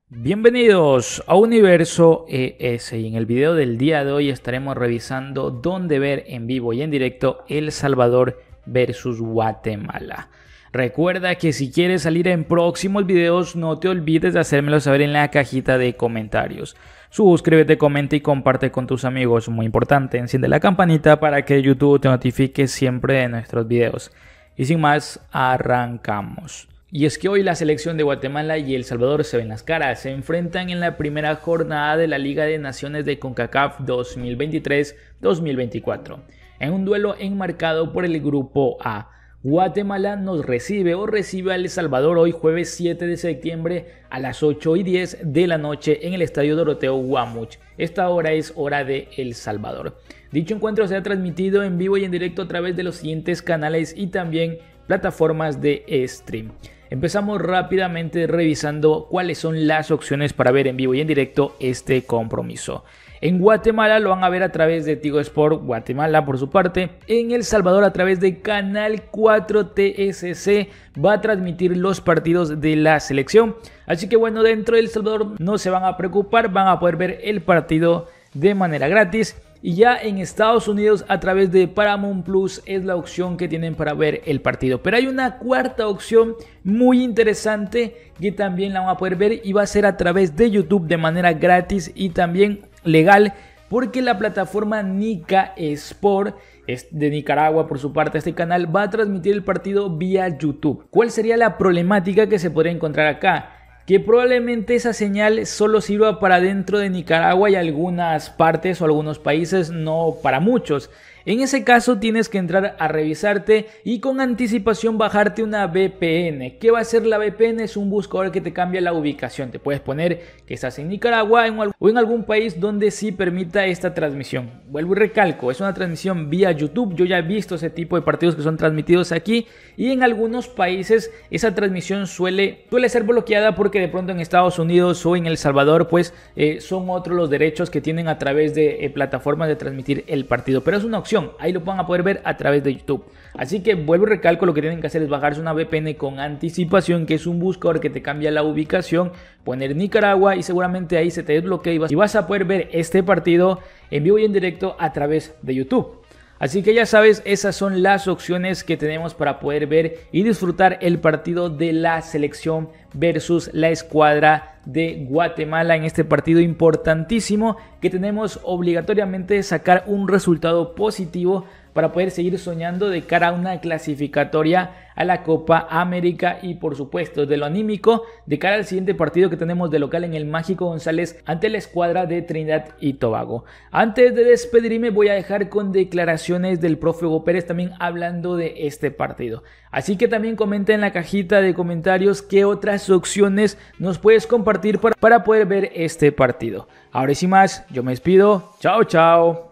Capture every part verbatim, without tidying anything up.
Bienvenidos a Universo E S y en el video del día de hoy estaremos revisando dónde ver en vivo y en directo El Salvador versus Guatemala. Recuerda que si quieres salir en próximos videos no te olvides de hacérmelo saber en la cajita de comentarios. Suscríbete, comenta y comparte con tus amigos, muy importante, enciende la campanita para que YouTube te notifique siempre de nuestros videos. Y sin más, arrancamos. Y es que hoy la selección de Guatemala y El Salvador se ven las caras, se enfrentan en la primera jornada de la Liga de Naciones de CONCACAF dos mil veintitrés dos mil veinticuatro, en un duelo enmarcado por el Grupo A. Guatemala nos recibe o recibe a El Salvador hoy jueves siete de septiembre a las ocho y diez de la noche en el Estadio Doroteo Guamuch. Esta hora es hora de El Salvador. Dicho encuentro será transmitido en vivo y en directo a través de los siguientes canales y también plataformas de stream. Empezamos rápidamente revisando cuáles son las opciones para ver en vivo y en directo este compromiso. En Guatemala lo van a ver a través de Tigo Sport Guatemala por su parte. En El Salvador a través de Canal cuatro T S C va a transmitir los partidos de la selección. Así que bueno, dentro de El Salvador no se van a preocupar, van a poder ver el partido de manera gratis. Y ya en Estados Unidos a través de Paramount Plus es la opción que tienen para ver el partido. Pero hay una cuarta opción muy interesante que también la van a poder ver y va a ser a través de YouTube de manera gratis y también legal, porque la plataforma Nica Sport es de Nicaragua por su parte. Este canal va a transmitir el partido vía YouTube. ¿Cuál sería la problemática que se podría encontrar acá? Que probablemente esa señal solo sirva para dentro de Nicaragua y algunas partes o algunos países, no para muchos. En ese caso tienes que entrar a revisarte y con anticipación bajarte una V P N. ¿Qué va a hacer la V P N? Es un buscador que te cambia la ubicación. Te puedes poner que estás en Nicaragua en, o en algún país donde sí permita esta transmisión. Vuelvo y recalco, es una transmisión vía YouTube. Yo ya he visto ese tipo de partidos que son transmitidos aquí y en algunos países esa transmisión suele, suele ser bloqueada porque de pronto en Estados Unidos o en El Salvador pues eh, son otros los derechos que tienen a través de eh, plataformas de transmitir el partido. Pero es una opción. Ahí lo van a poder ver a través de YouTube. Así que vuelvo y recalco, lo que tienen que hacer es bajarse una V P N con anticipación, que es un buscador que te cambia la ubicación, poner Nicaragua y seguramente ahí se te desbloquea y vas, y vas a poder ver este partido en vivo y en directo a través de YouTube. Así que ya sabes, esas son las opciones que tenemos para poder ver y disfrutar el partido de la selección versus la escuadra de Guatemala en este partido importantísimo que tenemos obligatoriamente sacar un resultado positivo para poder seguir soñando de cara a una clasificatoria a la Copa América y por supuesto de lo anímico de cara al siguiente partido que tenemos de local en el Mágico González ante la escuadra de Trinidad y Tobago. Antes de despedirme voy a dejar con declaraciones del profe Hugo Pérez también hablando de este partido. Así que también comenta en la cajita de comentarios qué otras opciones nos puedes compartir para, para poder ver este partido. Ahora y sin más, yo me despido. Chao, chao.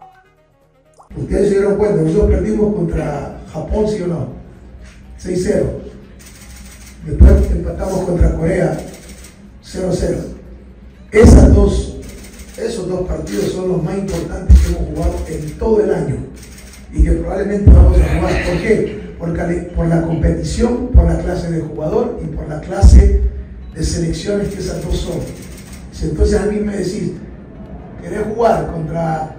Ustedes se dieron cuenta, nosotros perdimos contra Japón, ¿sí o no? seis cero. Después empatamos contra Corea cero cero. Esas dos, esos dos partidos son los más importantes que hemos jugado en todo el año y que probablemente vamos a jugar. ¿Por qué? Porque por la competición, por la clase de jugador y por la clase de selecciones que esas dos son. Si entonces a mí me decís, ¿querés jugar contra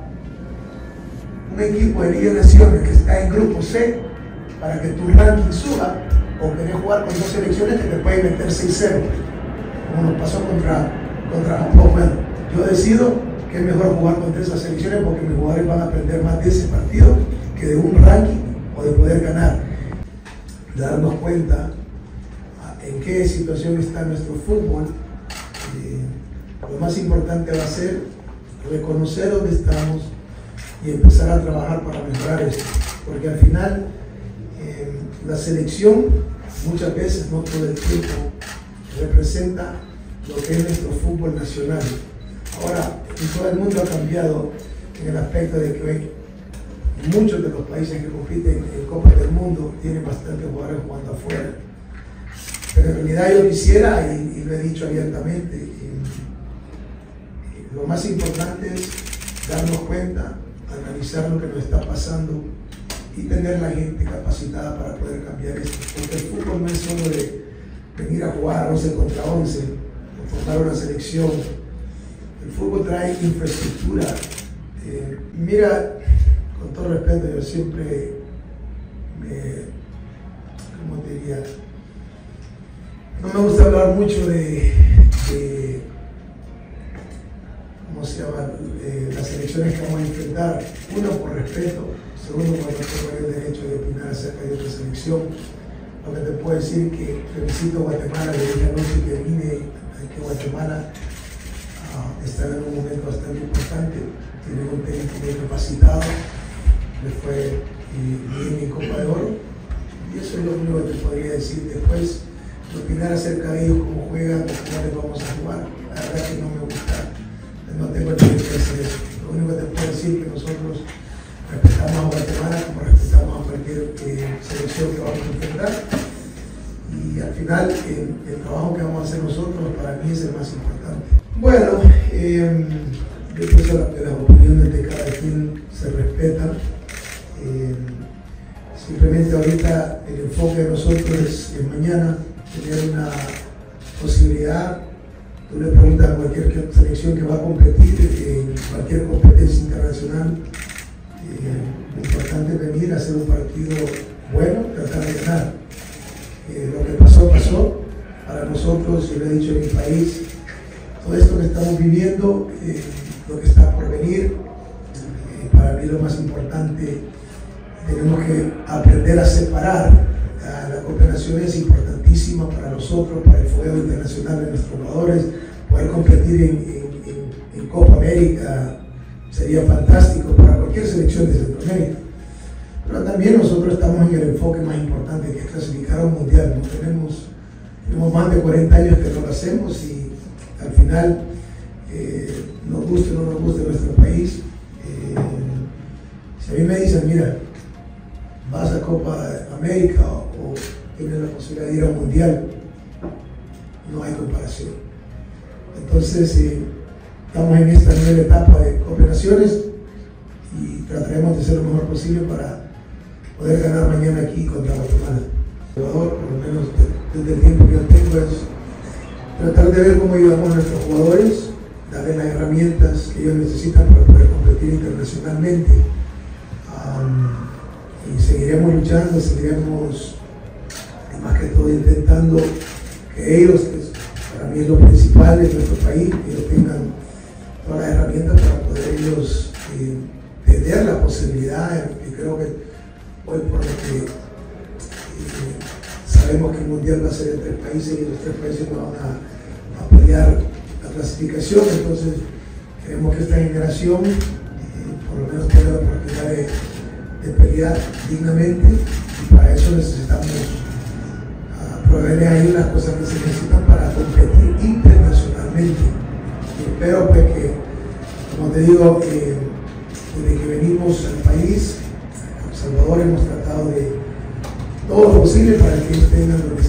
un equipo de Liga de Naciones que está en grupo C para que tu ranking suba, o querés jugar con dos selecciones que te pueden meter seis cero, como nos pasó contra, contra Japón? Bueno, yo decido que es mejor jugar contra esas selecciones porque mis jugadores van a aprender más de ese partido que de un ranking o de poder ganar. Darnos cuenta en qué situación está nuestro fútbol. Eh, lo más importante va a ser reconocer dónde estamos y empezar a trabajar para mejorar esto, porque al final eh, la selección muchas veces, no todo el tiempo, representa lo que es nuestro fútbol nacional. Ahora, todo el mundo ha cambiado en el aspecto de que hoy muchos de los países que compiten en Copas del Mundo tienen bastantes jugadores jugando afuera, pero en realidad yo quisiera, y, y lo he dicho abiertamente, y, y lo más importante es darnos cuenta, analizar lo que nos está pasando y tener la gente capacitada para poder cambiar esto, porque el fútbol no es solo de venir a jugar once contra once, el formar una selección. El fútbol trae infraestructura. Eh, mira, con todo respeto, yo siempre me, ¿cómo te diría? No me gusta hablar mucho de, de ¿cómo se llama? Eh, las elecciones que vamos a enfrentar. Uno, por respeto. Segundo, porque no tengo el derecho de opinar acerca de otra selección. Lo que te puedo decir que felicito a Guatemala, le dije anoche que vine, que Guatemala uh, está en un momento bastante importante, tiene un técnico muy capacitado, le fue bien en Copa de Oro, y eso es lo único que te podría decir. Después, opinar acerca de ellos, cómo juegan, cómo les vamos a jugar, la verdad que no me gusta, no tengo el derecho de hacer eso. Lo único que te puedo decir es que nosotros respetamos a Guatemala como respetamos a cualquier eh, selección que vamos a enfrentar, y al final el, el trabajo que vamos a hacer nosotros para mí es el más importante. Bueno, eh, yo pienso que las opiniones de cada quien se respetan. Eh, simplemente ahorita el enfoque de nosotros es en mañana tener una posibilidad. Tú le preguntas a cualquier selección que va a competir en cualquier competencia internacional, eh, lo importante es venir a hacer un partido bueno, tratar de ganar. Eh, lo que pasó, pasó. Para nosotros, yo lo he dicho en mi país, todo esto que estamos viviendo, eh, lo que está por venir, eh, para mí lo más importante, tenemos que aprender a separar. La cooperación es importantísima para nosotros, para el fuego internacional de nuestros jugadores. Poder competir en, en, en, en Copa América sería fantástico para cualquier selección de Centroamérica. Pero también nosotros estamos en el enfoque más importante, que es clasificar a un mundial. ¿No? Tenemos, tenemos más de cuarenta años que no lo hacemos, y al final, eh, nos guste o no nos guste nuestro país, eh, si a mí me dicen, mira, vas a Copa América o tienes la posibilidad de ir a un mundial, no hay comparación. Entonces, eh, estamos en esta nueva etapa de cooperaciones y trataremos de hacer lo mejor posible para poder ganar mañana aquí contra Guatemala. El jugador, por lo menos desde el tiempo que yo tengo, es tratar de ver cómo ayudamos a nuestros jugadores, darles las herramientas que ellos necesitan para poder competir internacionalmente. Um, y seguiremos luchando, seguiremos más que todo intentando que ellos, que para mí es lo principal de nuestro país, que ellos tengan todas las herramientas para poder ellos eh, tener la posibilidad, y creo que hoy por lo que eh, sabemos que el mundial va a ser en tres países y los tres países van a, a pelear la clasificación, entonces queremos que esta generación eh, por lo menos tenga la oportunidad de de pelear dignamente, y para eso necesitamos uh, proveerle ahí las cosas que se necesitan para competir internacionalmente. Y espero pues que, como te digo, eh, desde que venimos al país, a El Salvador, hemos tratado de todo lo posible para que ellos tengan lo que